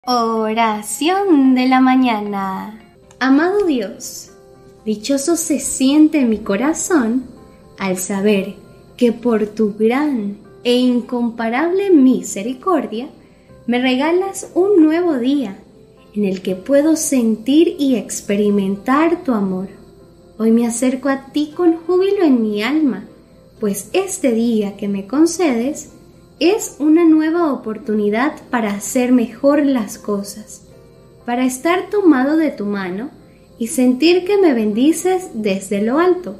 Oración de la mañana. Amado Dios, dichoso se siente mi corazón al saber que por tu gran e incomparable misericordia me regalas un nuevo día en el que puedo sentir y experimentar tu amor. Hoy me acerco a ti con júbilo en mi alma, pues este día que me concedes es una nueva oportunidad para hacer mejor las cosas, para estar tomado de tu mano y sentir que me bendices desde lo alto.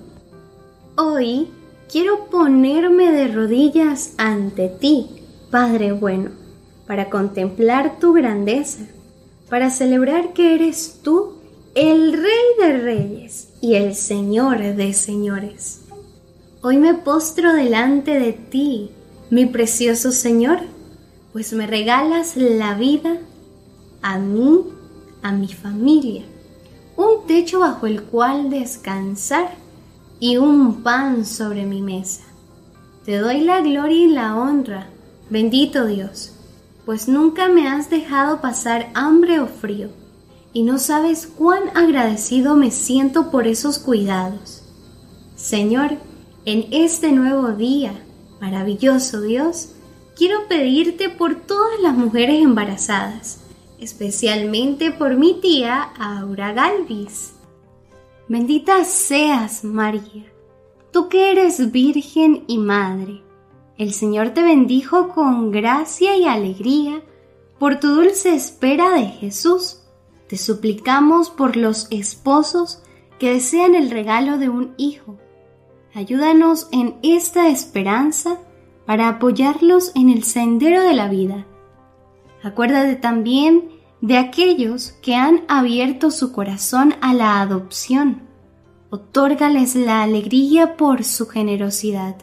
Hoy quiero ponerme de rodillas ante ti, Padre bueno, para contemplar tu grandeza, para celebrar que eres tú el Rey de Reyes y el Señor de Señores. Hoy me postro delante de ti, mi precioso Señor, pues me regalas la vida, a mí, a mi familia, un techo bajo el cual descansar y un pan sobre mi mesa. Te doy la gloria y la honra, bendito Dios, pues nunca me has dejado pasar hambre o frío, y no sabes cuán agradecido me siento por esos cuidados. Señor, en este nuevo día, maravilloso Dios, quiero pedirte por todas las mujeres embarazadas, especialmente por mi tía Aura Galvis. Bendita seas, María, tú que eres virgen y madre. El Señor te bendijo con gracia y alegría por tu dulce espera de Jesús. Te suplicamos por los esposos que desean el regalo de un hijo. Ayúdanos en esta esperanza para apoyarlos en el sendero de la vida. Acuérdate también de aquellos que han abierto su corazón a la adopción. Otórgales la alegría por su generosidad.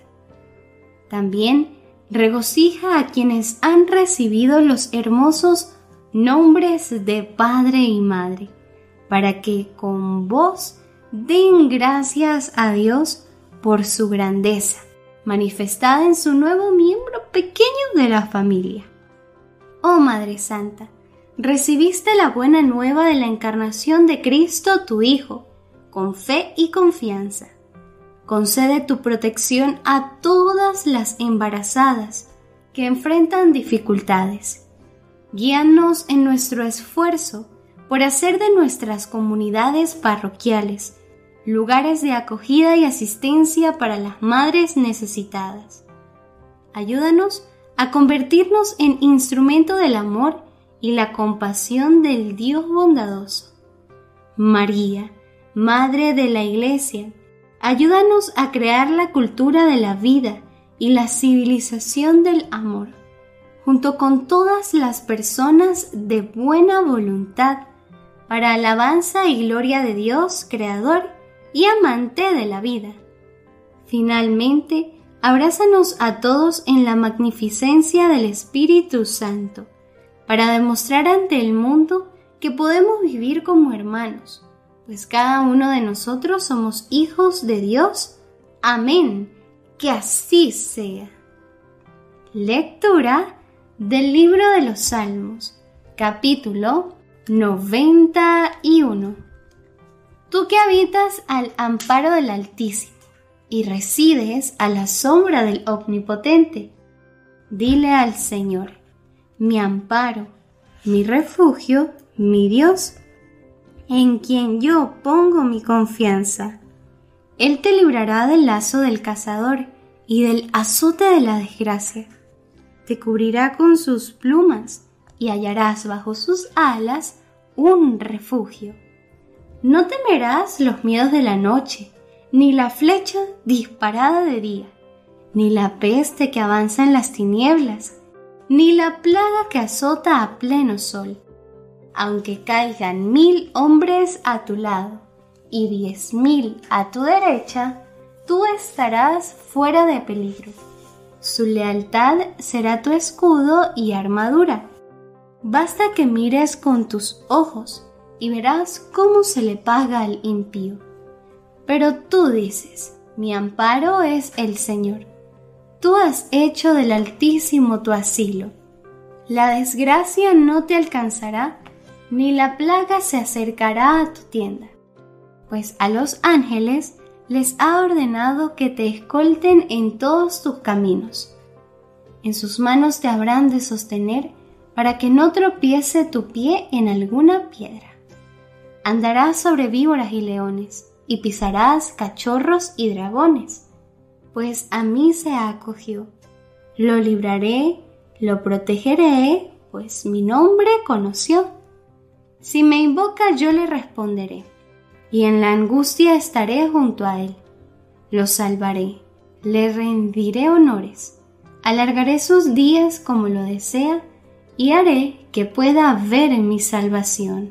También regocija a quienes han recibido los hermosos nombres de Padre y Madre, para que con vos den gracias a Dios por su grandeza, manifestada en su nuevo miembro pequeño de la familia. Oh Madre Santa, recibiste la buena nueva de la encarnación de Cristo tu Hijo, con fe y confianza. Concede tu protección a todas las embarazadas que enfrentan dificultades. Guíanos en nuestro esfuerzo por hacer de nuestras comunidades parroquiales lugares de acogida y asistencia para las madres necesitadas. Ayúdanos a convertirnos en instrumento del amor y la compasión del Dios bondadoso. María, Madre de la Iglesia, ayúdanos a crear la cultura de la vida y la civilización del amor, junto con todas las personas de buena voluntad, para alabanza y gloria de Dios, Creador y amante de la vida. Finalmente, abrázanos a todos en la magnificencia del Espíritu Santo, para demostrar ante el mundo que podemos vivir como hermanos, pues cada uno de nosotros somos hijos de Dios. Amén. Que así sea. Lectura del libro de los Salmos, capítulo 91. Tú que habitas al amparo del Altísimo y resides a la sombra del Omnipotente, dile al Señor: mi amparo, mi refugio, mi Dios, en quien yo pongo mi confianza. Él te librará del lazo del cazador y del azote de la desgracia. Te cubrirá con sus plumas y hallarás bajo sus alas un refugio. No temerás los miedos de la noche, ni la flecha disparada de día, ni la peste que avanza en las tinieblas, ni la plaga que azota a pleno sol. Aunque caigan 1000 hombres a tu lado y 10,000 a tu derecha, tú estarás fuera de peligro. Su lealtad será tu escudo y armadura. Basta que mires con tus ojos y verás cómo se le paga al impío. Pero tú dices: mi amparo es el Señor. Tú has hecho del Altísimo tu asilo. La desgracia no te alcanzará, ni la plaga se acercará a tu tienda, pues a los ángeles les ha ordenado que te escolten en todos tus caminos. En sus manos te habrán de sostener para que no tropiece tu pie en alguna piedra. Andarás sobre víboras y leones, y pisarás cachorros y dragones, pues a mí se acogió. Lo libraré, lo protegeré, pues mi nombre conoció. Si me invoca yo le responderé, y en la angustia estaré junto a él. Lo salvaré, le rendiré honores, alargaré sus días como lo desea, y haré que pueda ver mi salvación.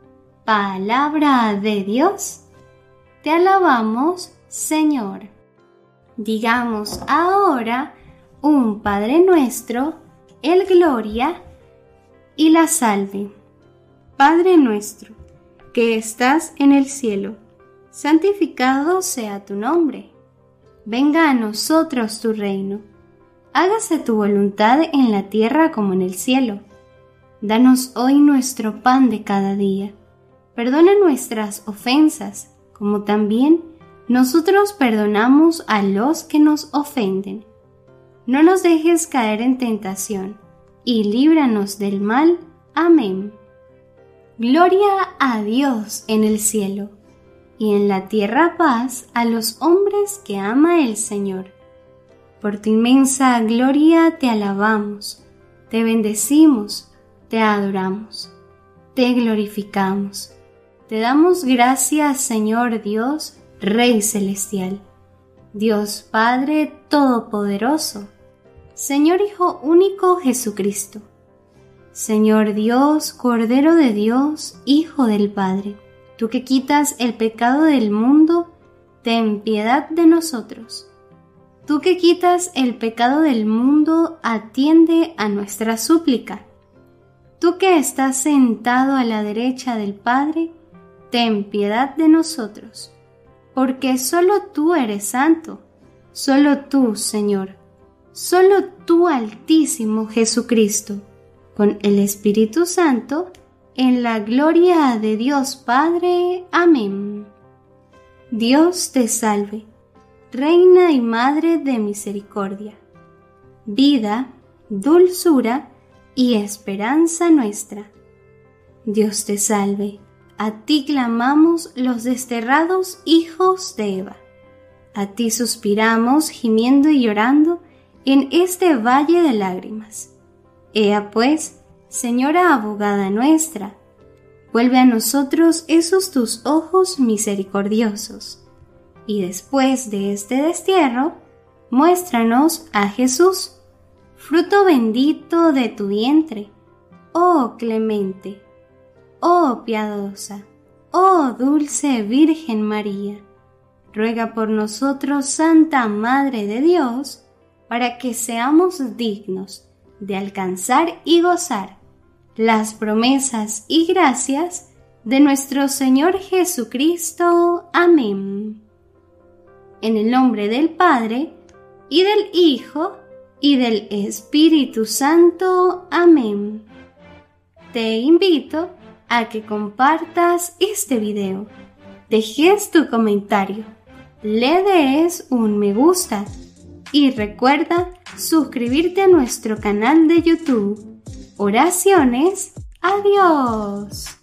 Palabra de Dios, te alabamos, Señor. Digamos ahora un Padre Nuestro, el Gloria y la Salve. Padre nuestro, que estás en el cielo, santificado sea tu nombre. Venga a nosotros tu reino. Hágase tu voluntad en la tierra como en el cielo. Danos hoy nuestro pan de cada día. Perdona nuestras ofensas, como también nosotros perdonamos a los que nos ofenden. No nos dejes caer en tentación, y líbranos del mal. Amén. Gloria a Dios en el cielo, y en la tierra paz a los hombres que ama el Señor. Por tu inmensa gloria te alabamos, te bendecimos, te adoramos, te glorificamos. Te damos gracias, Señor Dios, Rey Celestial, Dios Padre Todopoderoso, Señor Hijo único Jesucristo, Señor Dios, Cordero de Dios, Hijo del Padre, tú que quitas el pecado del mundo, ten piedad de nosotros. Tú que quitas el pecado del mundo, atiende a nuestra súplica. Tú que estás sentado a la derecha del Padre, ten piedad de nosotros, porque solo tú eres santo, solo tú, Señor, solo tú, Altísimo Jesucristo, con el Espíritu Santo, en la gloria de Dios Padre. Amén. Dios te salve, Reina y Madre de misericordia, vida, dulzura y esperanza nuestra. Dios te salve, a ti clamamos los desterrados hijos de Eva. A ti suspiramos gimiendo y llorando en este valle de lágrimas. Ea pues, Señora abogada nuestra, vuelve a nosotros esos tus ojos misericordiosos, y después de este destierro, muéstranos a Jesús, fruto bendito de tu vientre, oh clemente, oh piadosa, oh dulce Virgen María. Ruega por nosotros, Santa Madre de Dios, para que seamos dignos de alcanzar y gozar las promesas y gracias de nuestro Señor Jesucristo. Amén. En el nombre del Padre, y del Hijo, y del Espíritu Santo. Amén. Te invito a que compartas este video, dejes tu comentario, le des un me gusta y recuerda suscribirte a nuestro canal de YouTube. Oraciones a Dios.